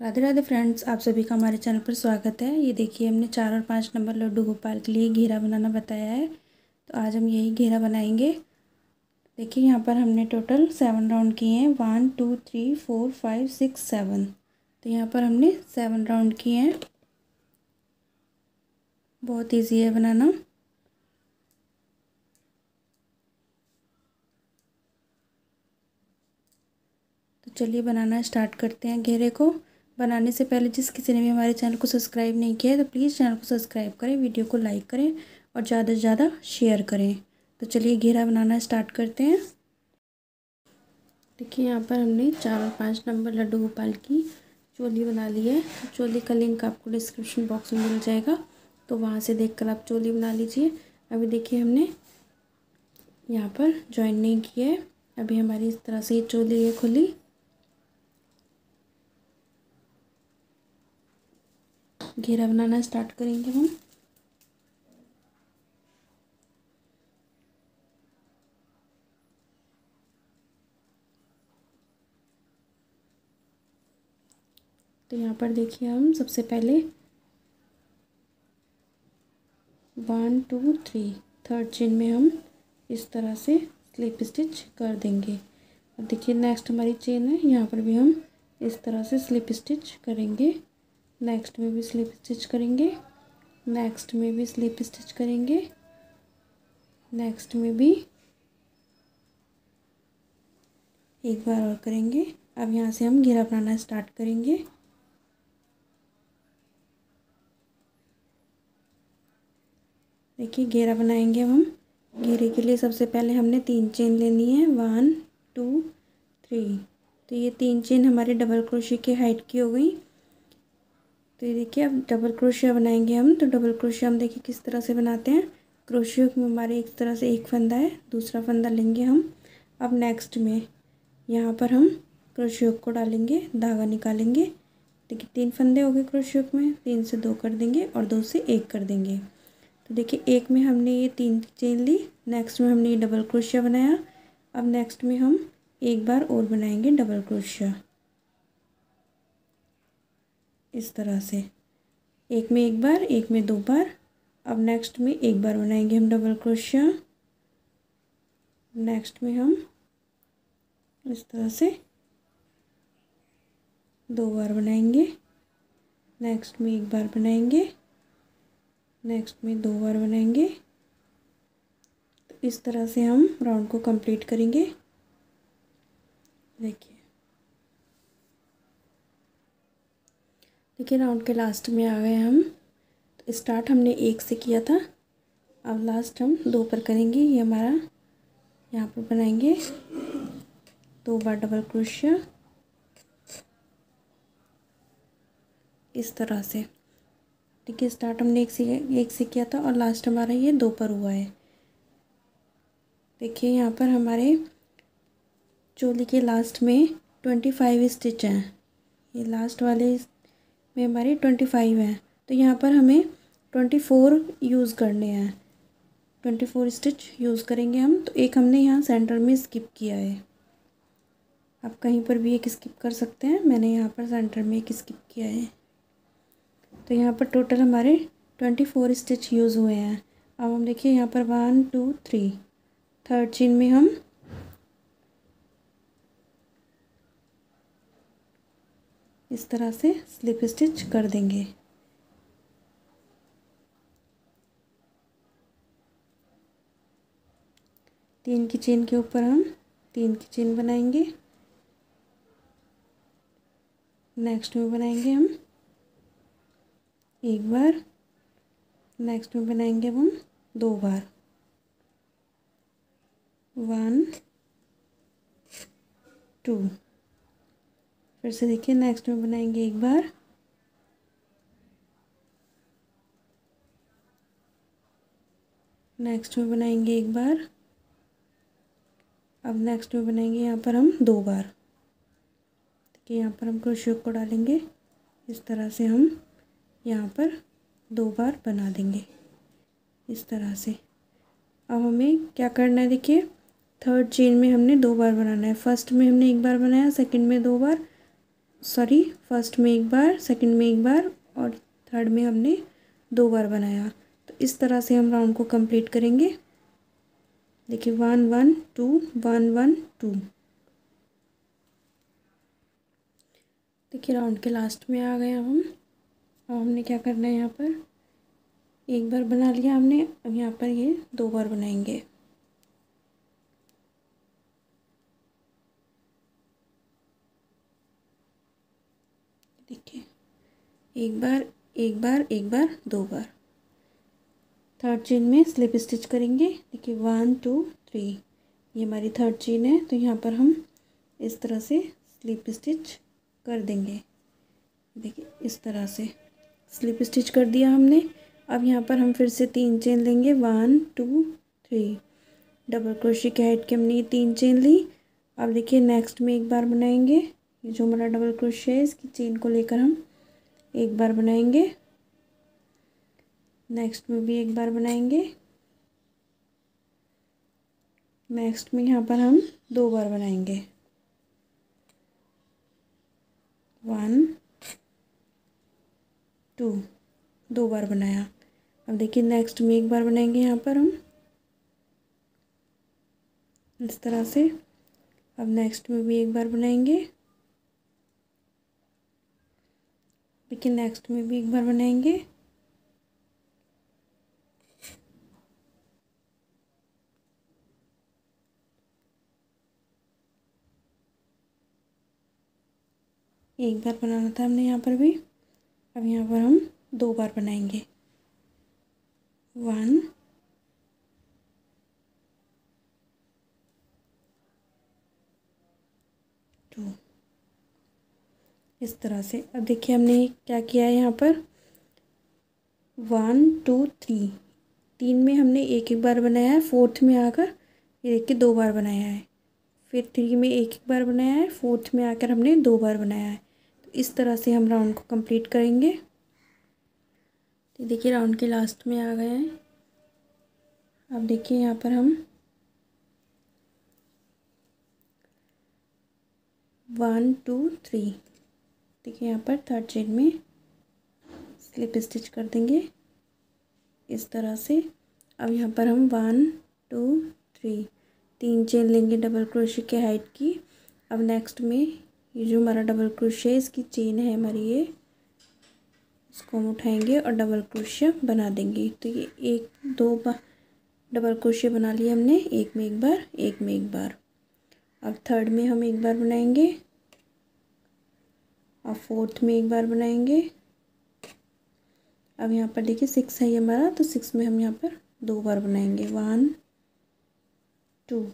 Radhe Radhe friends, आप सभी का हमारे चैनल पर स्वागत है। ये देखिए, हमने 4 और 5 नंबर लड्डू गोपाल के लिए घेरा बनाना बताया है। तो आज हम यही घेरा बनाएंगे। देखिए, यहाँ पर हमने टोटल 7 राउंड किए हैं। 1 2 3 4 5 6 7। तो यहाँ पर हमने 7 राउंड किए हैं। बहुत ईजी है बनाना। तो चलिए बनाना स्टार्ट करते हैं। घेरे को बनाने से पहले जिस किसी ने भी हमारे चैनल को सब्सक्राइब नहीं किया है तो प्लीज़ चैनल को सब्सक्राइब करें, वीडियो को लाइक करें और ज़्यादा से ज़्यादा शेयर करें। तो चलिए घेरा बनाना स्टार्ट करते हैं। देखिए, यहाँ पर हमने 4 और 5 नंबर लड्डू गोपाल की चोली बना ली है। चोली का लिंक आपको डिस्क्रिप्शन बॉक्स में मिल जाएगा, तो वहाँ से देखकर आप चोली बना लीजिए। अभी देखिए, हमने यहाँ पर जॉइन नहीं किया है। अभी हमारी इस तरह से ये चोली है खुली। घेरा बनाना स्टार्ट करेंगे हम। तो यहाँ पर देखिए, हम सबसे पहले 1 2 3 थर्ड चेन में हम इस तरह से स्लिप स्टिच कर देंगे। और देखिए, नेक्स्ट हमारी चेन है, यहाँ पर भी हम इस तरह से स्लिप स्टिच करेंगे। नेक्स्ट में भी स्लिप स्टिच करेंगे, नेक्स्ट में भी स्लिप स्टिच करेंगे, नेक्स्ट में भी एक बार और करेंगे। अब यहाँ से हम घेरा बनाना स्टार्ट करेंगे। देखिए, घेरा बनाएंगे हम। घेरे के लिए सबसे पहले हमने 3 चेन लेनी है। 1 2 3। तो ये 3 चेन हमारे डबल क्रोशिया की हाइट की हो गई। तो ये देखिए, अब डबल क्रोशिया बनाएंगे हम। तो डबल क्रोशिया हम देखिए किस तरह से बनाते हैं। क्रोशिया में हमारे एक तरह से एक फंदा है, दूसरा फंदा लेंगे हम। अब नेक्स्ट में यहाँ पर हम क्रोशिया को डालेंगे, धागा निकालेंगे। देखिए, 3 फंदे हो गए क्रोशिया में। 3 से 2 कर देंगे और 2 से 1 कर देंगे। तो देखिए, एक में हमने ये 3 चेन ली, नेक्स्ट में हमने ये डबल क्रोशिया बनाया। अब नेक्स्ट में हम एक बार और बनाएंगे डबल क्रोशिया इस तरह से। एक में एक बार, एक में 2 बार। अब नेक्स्ट में एक बार बनाएंगे हम डबल क्रोशिया। नेक्स्ट में हम इस तरह से 2 बार बनाएंगे। नेक्स्ट में एक बार बनाएंगे, नेक्स्ट में 2 बार बनाएंगे। तो इस तरह से हम राउंड को कंप्लीट करेंगे। देखिए, राउंड के लास्ट में आ गए हम। तो स्टार्ट हमने 1 से किया था, अब लास्ट हम 2 पर करेंगे। ये हमारा यहाँ पर बनाएंगे 2 बार डबल क्रोशिया इस तरह से। देखिए, स्टार्ट हमने 1 से किया था और लास्ट हमारा ये 2 पर हुआ है। देखिए, यहाँ पर हमारे चोली के लास्ट में 25 स्टिच हैं। ये लास्ट वाले में हमारे 25 हैं। तो यहाँ पर हमें 24 यूज़ करने हैं। 24 स्टिच यूज़ करेंगे हम। तो एक हमने यहाँ सेंटर में स्किप किया है। आप कहीं पर भी एक स्किप कर सकते हैं, मैंने यहाँ पर सेंटर में एक स्किप किया है। तो यहाँ पर टोटल हमारे 24 स्टिच यूज़ हुए हैं। अब हम देखिए, यहाँ पर 1 2 3 थर्ड चेन में हम इस तरह से स्लिप स्टिच कर देंगे। तीन की चेन के ऊपर हम 3 की चेन बनाएंगे। नेक्स्ट में बनाएंगे हम एक बार, नेक्स्ट में बनाएंगे हम 2 बार। 1 2। फिर से देखिए, नेक्स्ट में बनाएंगे एक बार, नेक्स्ट में बनाएंगे एक बार। अब नेक्स्ट में बनाएंगे यहाँ पर हम 2 बार। देखिए, यहाँ पर हम क्रोशिया को डालेंगे, इस तरह से हम यहाँ पर 2 बार बना देंगे इस तरह से। अब हमें क्या करना है, देखिए, थर्ड चेन में हमने 2 बार बनाना है। फर्स्ट में हमने एक बार बनाया, सेकंड में 2 बार, सॉरी, फर्स्ट में एक बार, सेकंड में एक बार और थर्ड में हमने 2 बार बनाया। तो इस तरह से हम राउंड को कंप्लीट करेंगे। देखिए 1 1 2 1 1 2। देखिए राउंड के लास्ट में आ गए हम। अब हमने क्या करना है, यहाँ पर एक बार बना लिया हमने, अब यहाँ पर ये 2 बार बनाएंगे। देखिए एक बार एक बार एक बार 2 बार। थर्ड चेन में स्लिप स्टिच करेंगे। देखिए 1 2 3, ये हमारी थर्ड चेन है। तो यहाँ पर हम इस तरह से स्लिप स्टिच कर देंगे। देखिए इस तरह से स्लिप स्टिच कर दिया हमने। अब यहाँ पर हम फिर से 3 चेन लेंगे, 1 2 3। डबल क्रोशे के हाइट के हमने ये 3 चेन ली। अब देखिए नेक्स्ट में एक बार बनाएंगे। ये जो हमारा डबल क्रोशे है, इसकी चेन को लेकर हम एक बार बनाएंगे। नेक्स्ट में भी एक बार बनाएंगे। नेक्स्ट में यहाँ पर हम 2 बार बनाएंगे, 1 2, 2 बार बनाया। अब देखिए नेक्स्ट में एक बार बनाएंगे यहाँ पर हम इस तरह से। अब नेक्स्ट में भी एक बार बनाएंगे। देखिए नेक्स्ट में भी एक बार बनाएंगे। एक बार बनाना था हमने यहाँ पर भी। अब यहाँ पर हम 2 बार बनाएंगे, 1 2, इस तरह से। अब देखिए हमने क्या किया है, यहाँ पर 1 2 3, 3 में हमने एक एक बार बनाया है। फोर्थ में आकर ये देखिए 2 बार बनाया है। फिर 3 में एक एक बार बनाया है। फोर्थ में आकर हमने 2 बार बनाया है। तो इस तरह से हम राउंड को कंप्लीट करेंगे। तो देखिए राउंड के लास्ट में आ गए हैं। अब देखिए यहाँ पर हम 1 2 3, देखिए यहाँ पर थर्ड चेन में स्लिप स्टिच कर देंगे इस तरह से। अब यहाँ पर हम 1 2 3, 3 चेन लेंगे डबल क्रोशे के हाइट की। अब नेक्स्ट में ये जो हमारा डबल क्रोशे है, इसकी चेन है हमारी ये, इसको हम उठाएंगे और डबल क्रोशे बना देंगे। तो ये 1 2 बार डबल क्रोशे बना लिया हमने, एक में एक बार एक में एक बार। अब थर्ड में हम एक बार बनाएंगे। अब फोर्थ में एक बार बनाएंगे। अब यहाँ पर देखिए 6 है ये हमारा, तो 6 में हम यहाँ पर 2 बार बनाएंगे, 1 2।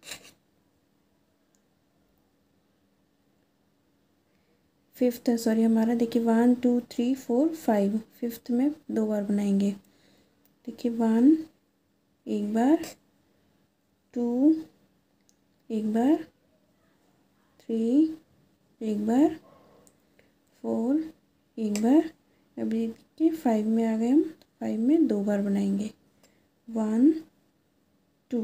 फिफ्थ है, सॉरी हमारा, देखिए 1 2 3 4 5, फिफ्थ में 2 बार बनाएंगे। देखिए 1 एक बार, 2 एक बार, 3 एक बार, 4 एक बार। अभी देखिए 5 में आ गए हम, 5 में 2 बार बनाएंगे, 1 2।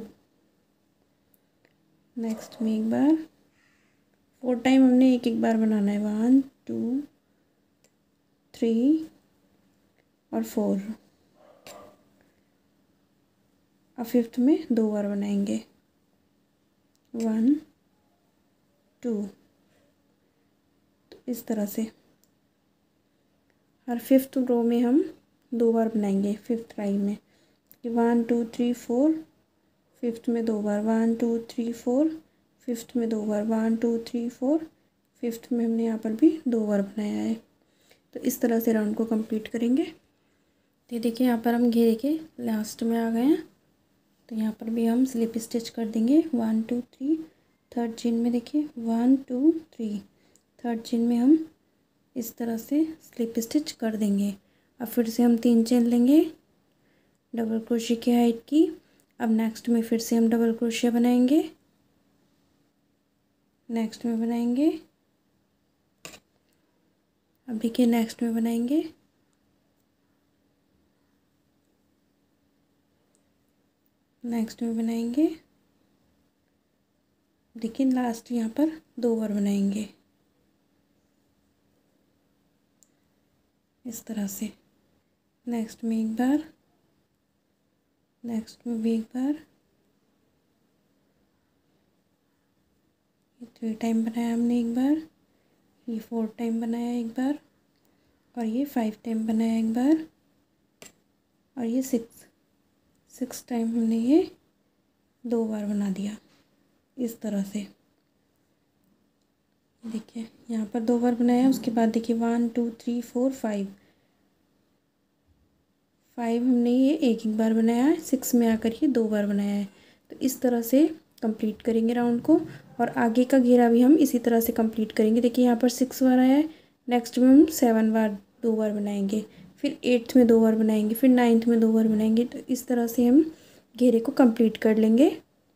नेक्स्ट में एक बार, 4 टाइम हमने एक एक बार बनाना है, 1 2 3 और 4। अब फिफ्थ में 2 बार बनाएंगे, 1 2। तो इस तरह से हर फिफ्थ रो में हम 2 बार बनाएंगे। फिफ्थ लाइन में 1 2 3 4, फिफ्थ में 2 बार, 1 2 3 4, फिफ्थ में 2 बार, 1 2 3 4, फिफ्थ में हमने यहाँ पर भी 2 बार बनाया है। तो इस तरह से राउंड को कंप्लीट करेंगे। तो देखिए यहाँ पर हम घेरे के लास्ट में आ गए हैं। तो यहाँ पर भी हम स्लिप स्टिच कर देंगे, 1 2 3। थर्ड चेन में देखिए 1 2 3, थर्ड चेन में हम इस तरह से स्लिप स्टिच कर देंगे। अब फिर से हम 3 चेन लेंगे डबल क्रोशे की हाइट की। अब नेक्स्ट में फिर से हम डबल क्रोशे बनाएंगे, नेक्स्ट में बनाएंगे। अब देखिए नेक्स्ट में बनाएंगे, नेक्स्ट में बनाएंगे। देखिए लास्ट यहाँ पर 2 बार बनाएंगे, इस तरह से। नेक्स्ट में एक बार, नेक्स्ट में भी एक बार, ये 3 टाइम बनाया हमने एक बार, ये 4 टाइम बनाया एक बार, और ये 5 टाइम बनाया एक बार, और ये 6 टाइम हमने ये 2 बार बना दिया इस तरह से। देखिए यहाँ पर 2 बार बनाया, उसके बाद देखिए 1 2 3 4 5 हमने ये एक बार बनाया है, 6 में आकर ये 2 बार बनाया है। तो इस तरह से कंप्लीट करेंगे राउंड को, और आगे का घेरा भी हम इसी तरह से कंप्लीट करेंगे। देखिए यहाँ पर 6 बार आया है, नेक्स्ट में हम 7 बार 2 बार बनाएंगे, फिर 8th में 2 बार बनाएंगे, फिर 9th में 2 बार बनाएंगे। तो इस तरह से हम घेरे को कंप्लीट कर लेंगे।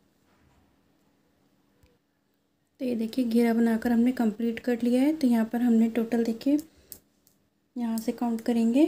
तो ये देखिए घेरा बनाकर हमने कंप्लीट कर लिया है। तो यहाँ पर हमने टोटल देखिए यहाँ से काउंट करेंगे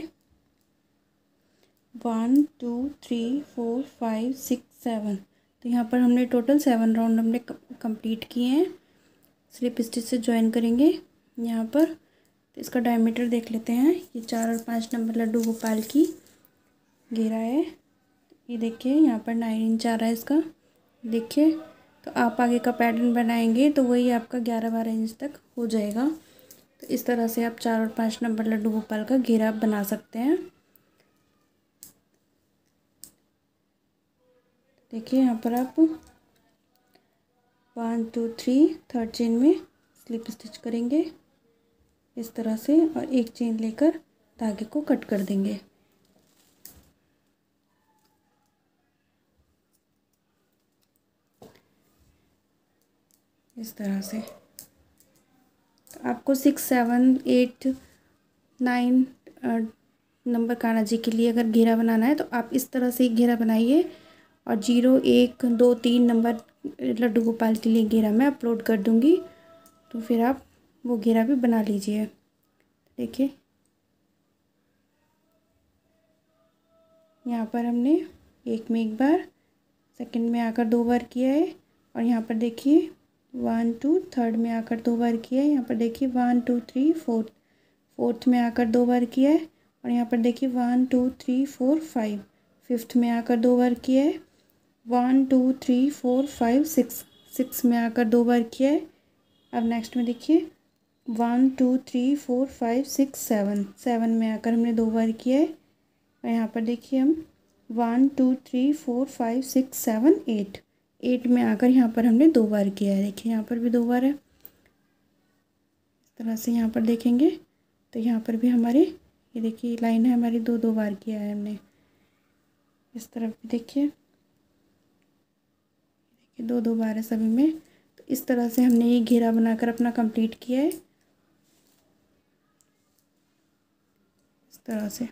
1 2 3 4 5 6 7। तो यहाँ पर हमने टोटल 7 राउंड हमने कंप्लीट किए हैं। स्लिप स्टिच से ज्वाइन करेंगे यहाँ पर। तो इसका डायमीटर देख लेते हैं। ये 4 और 5 नंबर लड्डू गोपाल की घेरा है। ये देखिए यहाँ पर 9 इंच आ रहा है इसका। देखिए तो आप आगे का पैटर्न बनाएंगे तो वही आपका 11-12 इंच तक हो जाएगा। तो इस तरह से आप 4 और 5 नंबर लड्डू गोपाल का घेरा बना सकते हैं। देखिए यहाँ पर आप 1 2 3 थर्ड चेन में स्लिप स्टिच करेंगे इस तरह से, और एक चेन लेकर धागे को कट कर देंगे इस तरह से। तो आपको 6 7 8 9 नंबर कान्हा जी के लिए अगर घेरा बनाना है तो आप इस तरह से एक घेरा बनाइए, और 0 1 2 3 नंबर लड्डू गोपाल के लिए घेरा मैं अपलोड कर दूंगी, तो फिर आप वो घेरा भी बना लीजिए। देखिए यहाँ पर हमने एक में एक बार, सेकंड में आकर 2 बार किया है, और यहाँ पर देखिए 1 2 थर्ड में आकर 2 बार किया है। यहाँ पर देखिए 1 2 3 फोर्थ में आकर 2 बार किया है, और यहाँ पर देखिए 1 2 3 4 5 फिफ्थ में आकर 2 बार किया है। 1 2 3 4 5 6 में आकर 2 बार किया है। अब नेक्स्ट में देखिए 1 2 3 4 5 6 7 में आकर हमने 2 बार किया है, और यहाँ पर देखिए हम 1 2 3 4 5 6 7 8 में आकर यहाँ पर हमने 2 बार किया है। देखिए यहाँ पर भी 2 बार है। इस तरह से यहाँ पर देखेंगे तो यहाँ पर भी हमारे ये देखिए लाइन है हमारी, 2 बार किया है हमने। इस तरफ भी देखिए 2 बार है सभी में। तो इस तरह से हमने ये घेरा बनाकर अपना कंप्लीट किया है इस तरह से।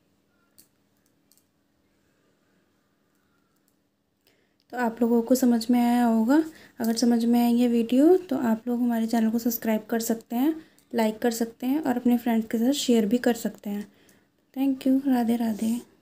तो आप लोगों को समझ में आया होगा। अगर समझ में आई ये वीडियो तो आप लोग हमारे चैनल को सब्सक्राइब कर सकते हैं, लाइक कर सकते हैं, और अपने फ्रेंड्स के साथ शेयर भी कर सकते हैं। Thank you. राधे राधे।